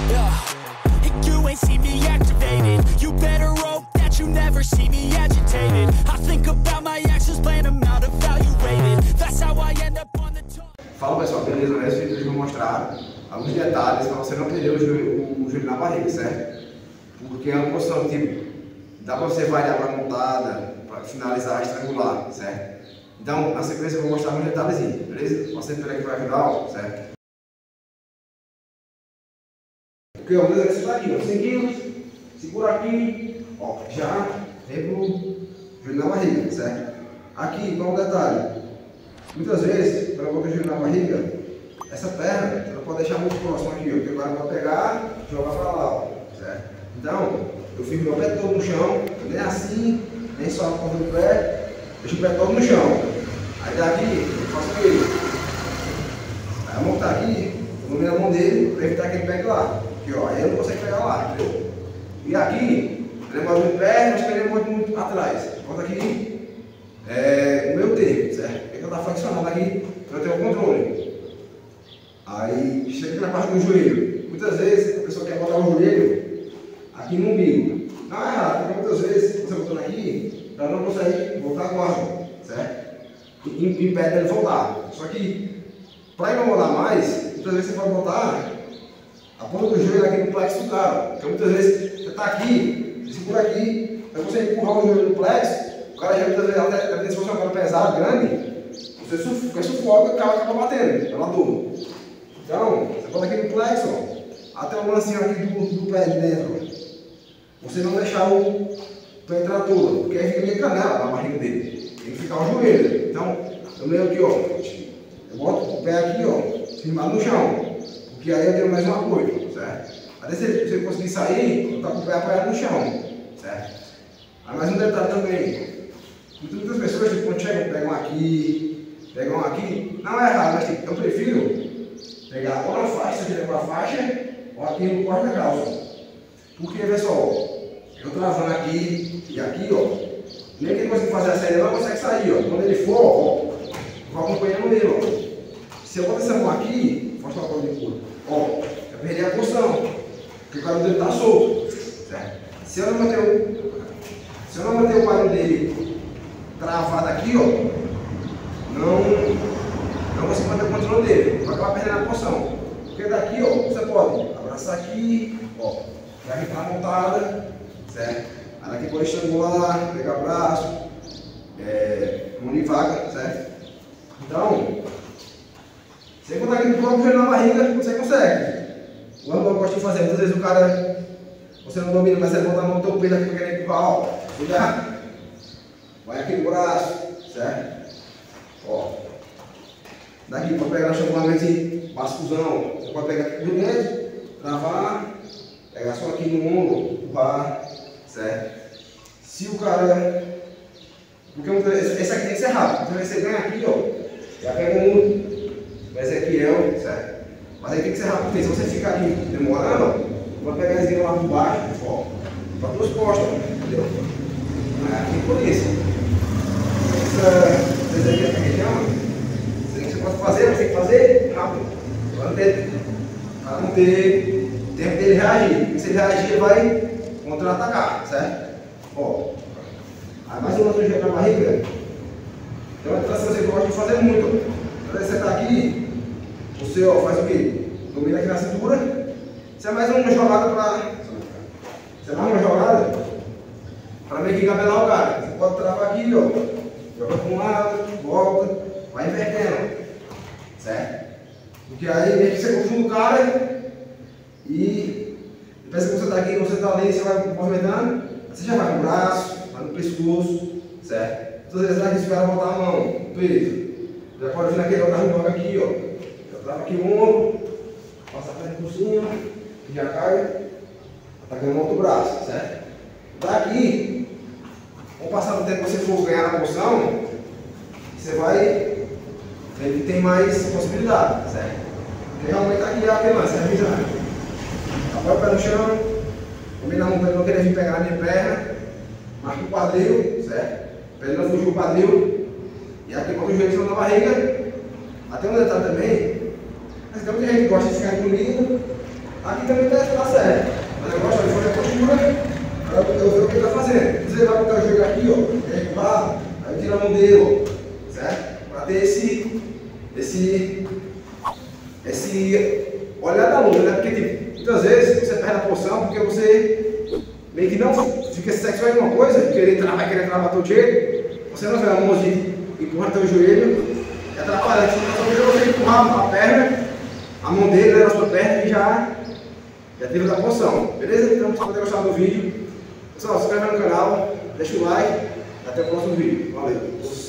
Yeah. You ain't see me activated. You better hope that you never see me agitated. I think about my actions, plan them out, evaluated. That's how I end up on the top. Fala pessoal, beleza? Nesse vídeo eu vou mostrar alguns detalhes para você não perder o joelho na barriga, certo? Porque é uma posição tipo, dá para você variar para montada, para finalizar, estrangular, certo? Então, na sequência eu vou mostrar alguns detalhezinhos, beleza? Você entender que vai ajudar, ó, certo? Porque o exercício está aqui, ó, 100 kg, segura aqui, ó, já vem pro joelho na barriga, certo? Aqui, qual o detalhe? Muitas vezes, para botar o joelho na barriga, essa perna, você não pode deixar muito próximo aqui, ó, porque agora eu vou pegar e jogar para lá, ó, certo? Então, eu fico meu pé todo no chão, nem assim, nem só a ponta do pé, deixo o pé todo no chão. Aí daqui, eu faço o quê? Aí eu montar aqui, eu vou mirar a mão dele para evitar que ele pegue lá. Aqui, ó, aí eu não consigo pegar lá, entendeu? E aqui, lembra muito perto, mas também lembra muito atrás. Bota aqui, o meu termo, certo? Porque eu estou flexionado aqui para eu ter o controle. Aí, chega aqui na parte do joelho. Muitas vezes, a pessoa quer botar o joelho aqui no umbigo. Não é errado, porque muitas vezes, você botando aqui, ela não consegue voltar agora, certo? Impede ele voltar. Só que, para incomodar mais, muitas vezes você pode botar a ponta do joelho aqui no plexo do cara. Porque muitas vezes você está aqui, você segura aqui, aí você empurrar o joelho no plexo, o cara já muitas vezes, até se fosse um cara pesado, grande, você sufoca, o cara acaba batendo, pela dor. Então, você bota aqui no plexo, ó, até o lancinho aqui do pé de dentro, ó. Você não deixar o pé entrar todo, porque aí fica meio canela na barriga dele. Tem que ficar o joelho. Então, eu meio aqui, ó, eu boto o pé aqui, ó, firmado no chão, porque aí eu tenho mais um apoio, certo? Até se você conseguir sair, eu tô com o pé apoiado no chão, certo? Aí mais um detalhe também. Muitas pessoas, tipo, quando chegam, pegam aqui, não é errado, mas tipo, eu prefiro pegar ou na faixa, se com a faixa, ou aqui no corte da calça. Porque, pessoal, eu travando aqui e aqui, ó, nem que ele consiga fazer a série, não consegue sair, ó. Quando ele for, ó, eu vou acompanhando ele, ó. Se eu botar essa mão aqui, mostra a coisa de cor, ó, eu perdi a posição, porque o quadril dele tá solto, certo? Se eu não manter o quadril dele travado aqui, ó, não consigo manter o controle dele, vai acabar perdendo a posição. Porque daqui, ó, você pode abraçar aqui, ó, daqui para a montada, certo? Aí daqui pode estrangular, pegar o braço, mão de vaca, certo? Então, você botar aqui no próprio joelho na barriga, você consegue. O ângulo que eu gosto de fazer, muitas vezes o cara, você não domina, mas você bota a mão no teu peito aqui para querer empurrar, ó, cuidado. Vai aqui no braço, certo? Ó. Daqui pode pegar no estrangulamento bascuzão, você pode pegar aqui por dentro, travar, pegar só aqui no ombro, empurrar, certo? Se o cara, porque esse aqui tem que ser rápido, então você ganha aqui, ó, já pega um Ezequiel, certo? Mas aí tem que ser rápido, porque se você ficar aqui demorando, vai pegar a esguinha lá por baixo, ó, para duas costas, entendeu? Aqui por isso. Essa aqui é a que chama. Você pode fazer, mas tem que fazer rápido. Para não ter tempo dele reagir. Porque se ele reagir, ele vai contra-atacar, certo? Ó. Aí mais uma sujeira na barriga. Então, a tração você gosta de fazer muito. Quando você está aqui, você, ó, faz o quê? Domina aqui na cintura. Isso é mais uma jogada para. Isso é mais uma jogada para meio que engabelar o cara. Você pode travar aqui, ó. Joga para um lado, volta, vai invertendo. Certo? Porque aí meio que você confunde o cara e depois que você está aqui, você está ali, você vai movimentando, você já vai no braço, vai no pescoço, certo? Todas as vezes aqui, se o cara botar a mão no peito, já pode vir naquele outro arranjo aqui, ó. Já trava aqui o ombro, passa a perna por cima, e já cai, atacando o outro braço, certo? Daqui, com o passar do tempo que você for ganhar na posição, você vai. Ele tem mais possibilidade, certo? Porque realmente aqui é a lance, é a visão. Apoia o pé no chão, combina a mão para ele não querer vir pegar na minha perna, marca o quadril, certo? Para ele não fugir o quadril, e aqui bota o joelho na barriga. Até um detalhe também, mas tem muita gente que gosta de ficar engolindo, Aqui também tá certo. Mas agora só ele continua. Eu ver o que ele está fazendo. Você vai botar o joelho aqui, ó, empurrar, aí tira a mão dele, ó, certo? Para ter esse olhar da luta, né? Porque tipo, muitas vezes você perde a posição porque você meio que não fica sexual em uma coisa, vai querer travar todo jeito, você não vê a mão de empurrar teu joelho, é atrapalhante. Então você empurrar a perna, a mão dele leva a sua perna e já teve a posição, beleza? Então, se você gostar do vídeo, pessoal, se inscreve no canal, deixa o like, até o próximo vídeo. Valeu!